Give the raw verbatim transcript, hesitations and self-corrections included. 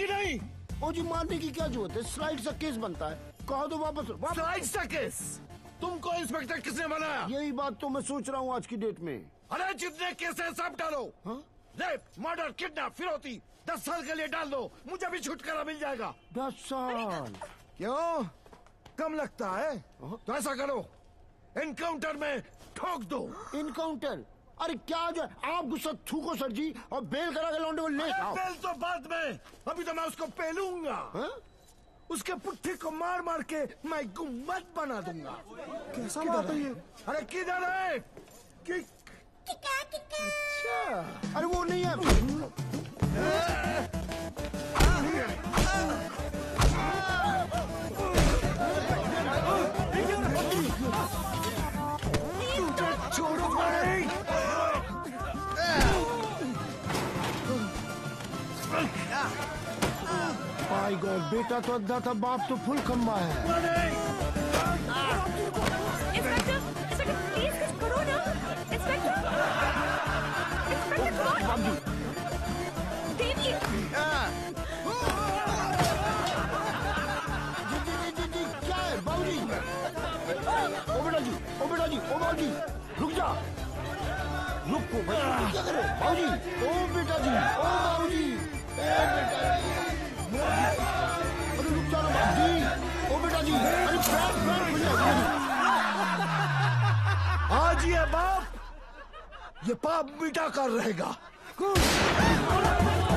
नहीं? ओ जी मारने की क्या जरूरत है? स्लाइड सा केस बनता है, कहो तो वापस, वापस। स्लाइड सा केस? तुमको इंस्पेक्टर किसने बनाया? यही बात तो मैं सोच रहा हूँ आज की डेट में। अरे जितने केस हैं सब डालो। हाँ? रेप, मर्डर, किडनैप, फिरौती, दस साल के लिए डाल दो, मुझे भी छुटकारा मिल जाएगा। दस साल? क्यों कम लगता है? तो ऐसा करो, एनकाउंटर में ठोक दो। इनकाउंटर? अरे क्या जो आप गुस्सा थूको सर जी और बेल करा के लौंडे को ले आओ। बेल तो बाद में, अभी तो मैं उसको पेलूंगा। हा? उसके पुट्ठे को मार मार के मैं गुम्बद बना दूंगा। कैसा बात है ये? अरे किधर है? कि... अच्छा, अरे वो नहीं है। छोड़ो भाई। माय गॉड, बेटा तो अद्धा था, बाप तो फुल खम्बा है। इंस्पेक्टर, इंस्पेक्टर प्लीज कुछ करो ना। इंस्पेक्टर, इंस्पेक्टर बाबू देवी। जी जी जी जी जी क्या है बाबूजी? ओ बेटा जी, ओ बेटा जी, ओ बाबूजी रुक जा, रुको भाई, क्या कर रहे हो बाबूजी? ओ बेटा जी, ओ बाबूजी, ए बेटा जी, अरे रुक जा ना बाबूजी, ओ बेटा जी, अरे पैर पैर भैया। आज ये बाप ये पाप मिटा कर रहेगा।